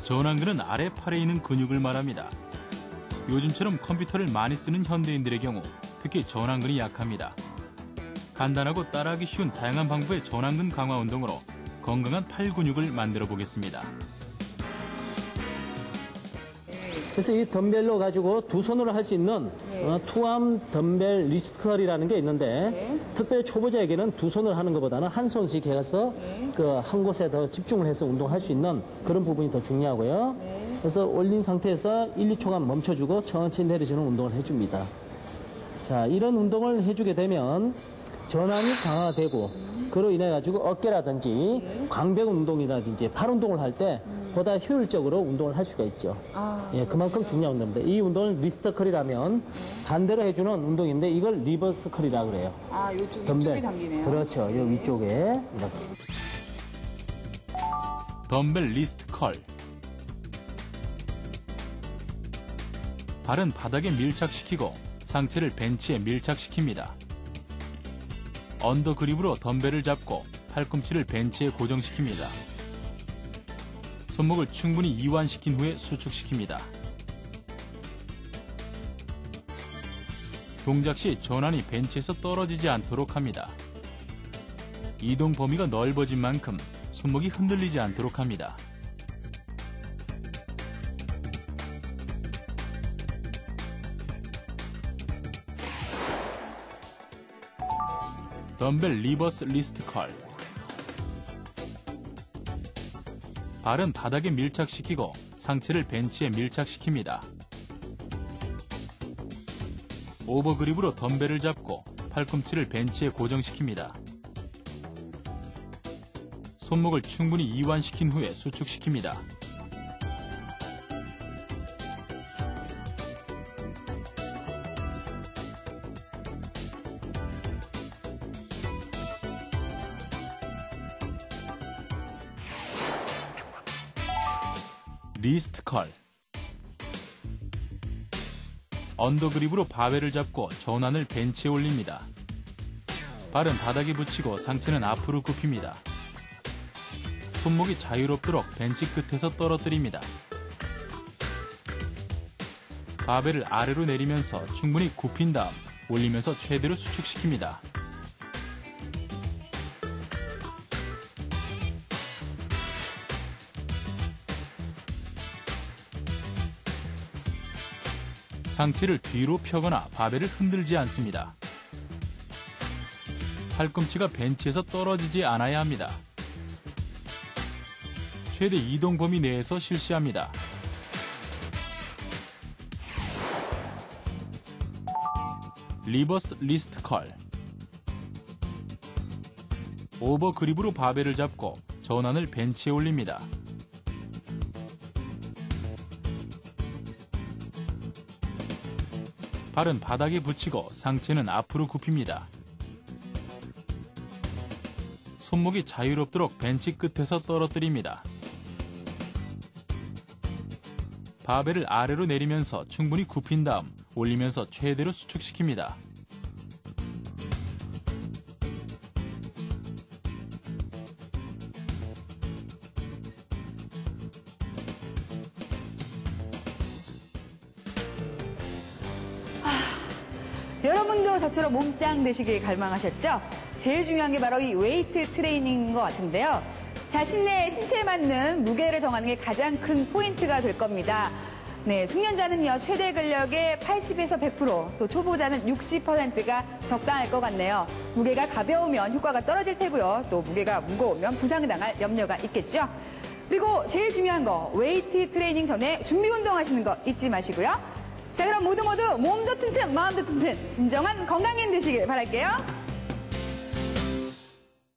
전완근은 아래 팔에 있는 근육을 말합니다. 요즘처럼 컴퓨터를 많이 쓰는 현대인들의 경우 특히 전완근이 약합니다. 간단하고 따라하기 쉬운 다양한 방법의 전완근 강화 운동으로 건강한 팔 근육을 만들어 보겠습니다. 그래서 이 덤벨로 가지고 두 손으로 할 수 있는 투암 덤벨 리스트컬이라는 게 있는데 특별히 초보자에게는 두 손으로 하는 것보다는 한 손씩 해서 그 한 곳에 더 집중을 해서 운동할 수 있는 그런 부분이 더 중요하고요. 그래서 올린 상태에서 1, 2초간 멈춰주고 천천히 내려주는 운동을 해줍니다. 자, 이런 운동을 해주게 되면 전완이 강화되고 그로 인해 가지고 어깨라든지 광배 운동이라든지 팔 운동을 할 때 보다 효율적으로 운동을 할 수가 있죠. 예, 그만큼 중요한 운동입니다. 이 운동을 리스트컬이라면 반대로 해주는 운동인데 이걸 리버스컬이라고 그래요. 아, 위쪽에 당기네요. 그렇죠. 요 위쪽에 이렇게. 덤벨 리스트컬. 발은 바닥에 밀착시키고 상체를 벤치에 밀착시킵니다. 언더 그립으로 덤벨을 잡고 팔꿈치를 벤치에 고정시킵니다. 손목을 충분히 이완시킨 후에 수축시킵니다. 동작 시 전완이 벤치에서 떨어지지 않도록 합니다. 이동 범위가 넓어진 만큼 손목이 흔들리지 않도록 합니다. 덤벨 리버스 리스트컬. 발은 바닥에 밀착시키고 상체를 벤치에 밀착시킵니다. 오버그립으로 덤벨을 잡고 팔꿈치를 벤치에 고정시킵니다. 손목을 충분히 이완시킨 후에 수축시킵니다. 리스트컬. 언더그립으로 바벨을 잡고 전완을 벤치에 올립니다. 발은 바닥에 붙이고 상체는 앞으로 굽힙니다. 손목이 자유롭도록 벤치 끝에서 떨어뜨립니다. 바벨을 아래로 내리면서 충분히 굽힌 다음 올리면서 최대로 수축시킵니다. 상체를 뒤로 펴거나 바벨을 흔들지 않습니다. 팔꿈치가 벤치에서 떨어지지 않아야 합니다. 최대 이동 범위 내에서 실시합니다. 리버스 리스트컬. 오버 그립으로 바벨을 잡고 전완을 벤치에 올립니다. 발은 바닥에 붙이고 상체는 앞으로 굽힙니다. 손목이 자유롭도록 벤치 끝에서 떨어뜨립니다. 바벨을 아래로 내리면서 충분히 굽힌 다음 올리면서 최대로 수축시킵니다. 여러분도 저처럼 몸짱 되시길 갈망하셨죠? 제일 중요한 게 바로 이 웨이트 트레이닝인 것 같은데요. 자신의 신체에 맞는 무게를 정하는 게 가장 큰 포인트가 될 겁니다. 네, 숙련자는요, 최대 근력의 80에서 100%, 또 초보자는 60%가 적당할 것 같네요. 무게가 가벼우면 효과가 떨어질 테고요. 또 무게가 무거우면 부상당할 염려가 있겠죠. 그리고 제일 중요한 거, 웨이트 트레이닝 전에 준비 운동 하시는 거 잊지 마시고요. 자, 그럼 모두 몸도 튼튼, 마음도 튼튼, 진정한 건강인 되시길 바랄게요.